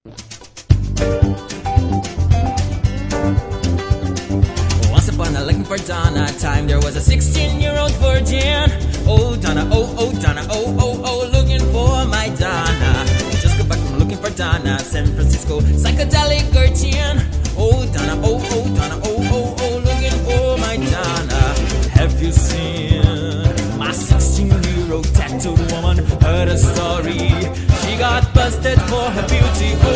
Once upon a looking-for-Donna-time, there was a 16-year-old virgin. Oh, Donna, oh, Donna, oh, looking for my Donna. Just got back from looking for Donna, San Francisco, psychedelic urchin. Oh, Donna, oh, Donna, oh, looking for my Donna. Have you seen my 16-year-old tattooed woman? Heard a story. She got busted for her beauty.